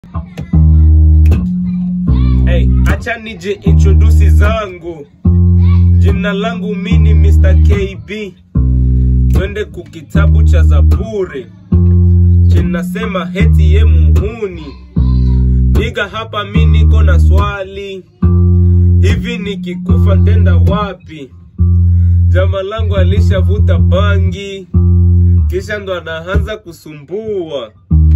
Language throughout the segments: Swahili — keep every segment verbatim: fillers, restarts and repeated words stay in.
Hey, acha nije introduce zangu. Jina langu mini mister K B. Twende kukitabu cha Zaburi. Chinasema heti ye muhuni. Niga hapa mi niko na swali. Hivi nikikufa tenda wapi? Jama langu alishavuta bangi, kisha ndo anaanza kusumbua.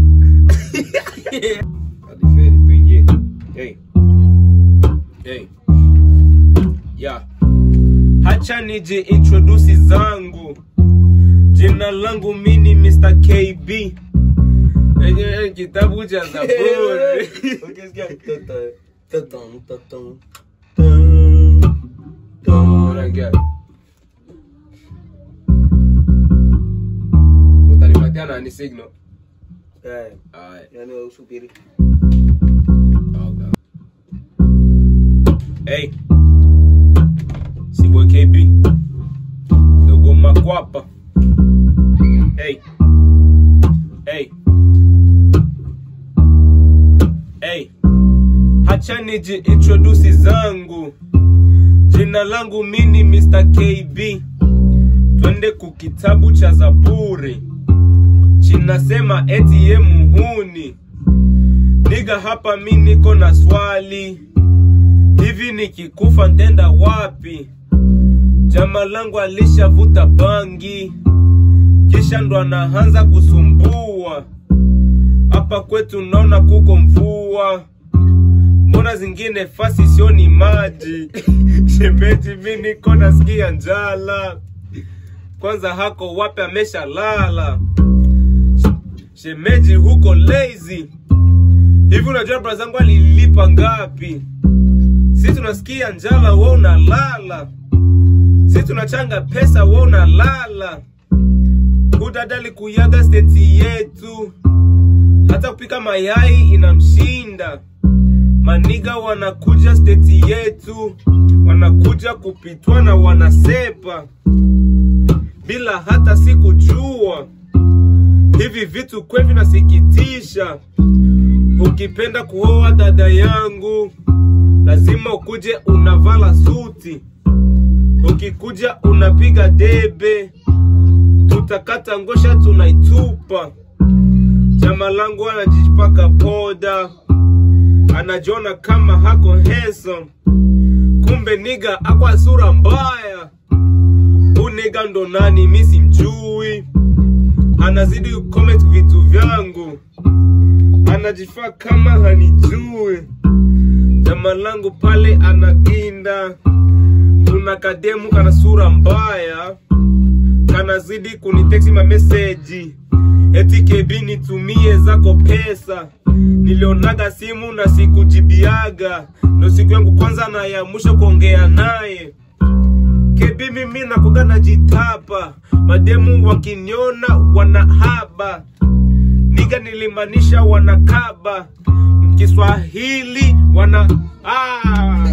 Adiferi tuingie. Hey. Hey. Yeah. Hacha nije introduce zangu. Jina langu mini mister K B. Enye kitabu cha Zaburi. Okay, sikia mtoto. Mtoto, mtoto. Tonga. Utanipatia nani signal? Eh. Alright. Yani usubiri. Okay. Hey. Cboy K B. Dogo makwapa. Hey. Hey. Hey. Hacha nije introduce zangu. Jina langu mini mister K B. Twende kukitabu cha Zaburi. Chinasema eti ye muhuni. Niga hapa mi niko na swali. Hivi nikikufa ntenda wapi? Jama langu alishavuta bangi, kisha ndo anaanza kusumbua. Hapa kwetu naona kuko mvua, mbona zingine fasi sioni maji? Shemeji mi niko nasikia njala. Kwanza hako wapi amesha lala? Shemeji huko lazy. Hivi unajua brazangu alilipa ngapi? Sisi tunasikia njala wewe unalala. Sisi tunachanga pesa wewe unalala. Kudadali kuyaga state yetu. Hata kupika mayai inamshinda. Maniga wanakuja state yetu, wanakuja kupitwa na wanasepa bila hata sikujua. Hivi vitu kwevi nasikitisha. Ukipenda kuoa dada yangu, lazima ukuje unavala suti. Ukikuja unapiga debe, tutakata ngosha tunaitupa. Jama langu anajipaka poda, anajiona kama hako handsome, kumbe niga akwa sura mbaya. Uniga ndo nani mi simjui, anazidi comment vitu vyangu, anajifaa kama hanijui. Jama langu pale anaginda, kuna kademu kana sura mbaya, kanazidi kunitext ma message eti K B nitumie zako pesa. Nilionaga simu na sikujibiaga, ndo siku yangu kwanza na ya mwisho kuongea naye. K B mimi nakuga najitapa, mademu wakiniona wanahaba. Niga nilimanisha wanakaba, Kiswahili wana ah.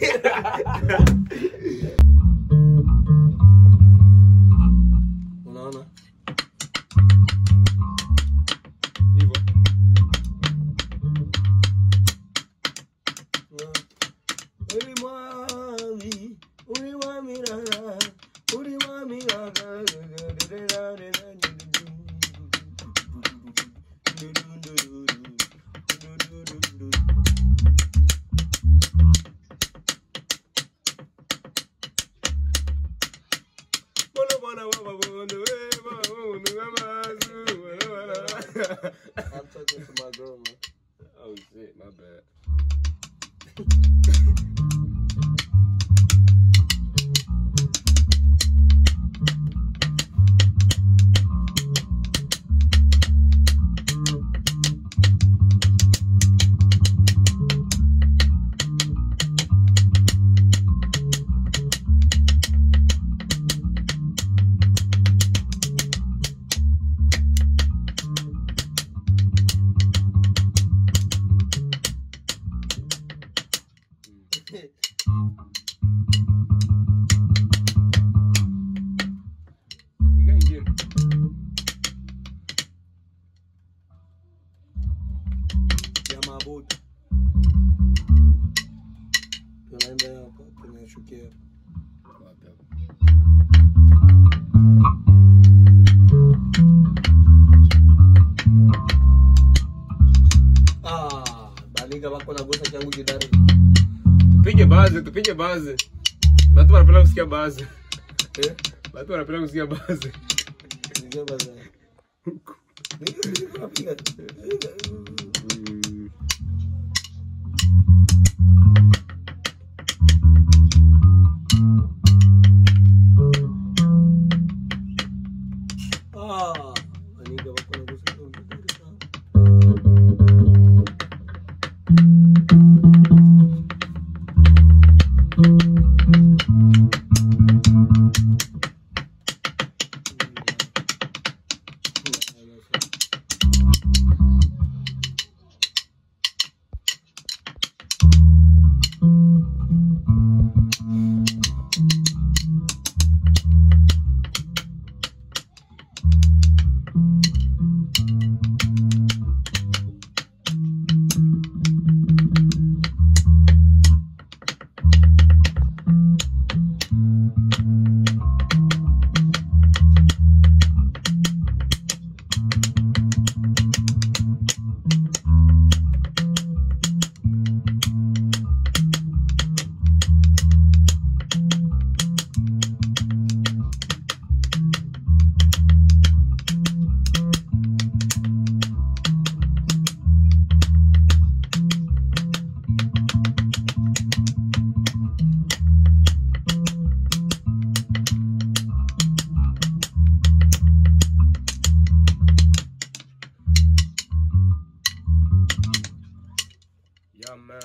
Unaona? Hivyo. Uri mwami, uri mwami rara, uri mwami rara. I'm talking to my girl, man. Oh shit, my bad. mabuta. Tunaenda hapa, tunashukia. Ah, baliga wako na gosa changu kidari. Tupige bazi, tupige bazi. Watu wanapenda kusikia bazi. Eh? Watu wanapenda kusikia bazi. Ndio bazi. Ndio tunapiga. Ah, baliga wako na gosa changu kidari. Yeah, man.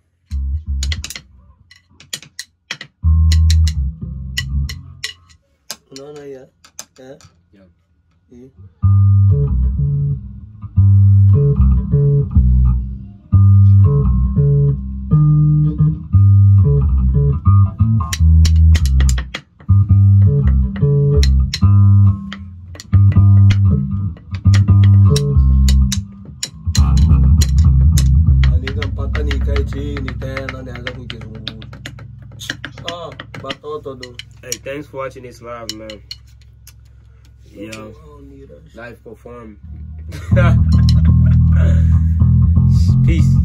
Unaona ya? Eh? Yeah. Eh. Mpaka nikae chini tena nianza kukizungusha. Ah, batoto do. Hey, thanks for watching this live, man. Yeah. Live perform. Peace.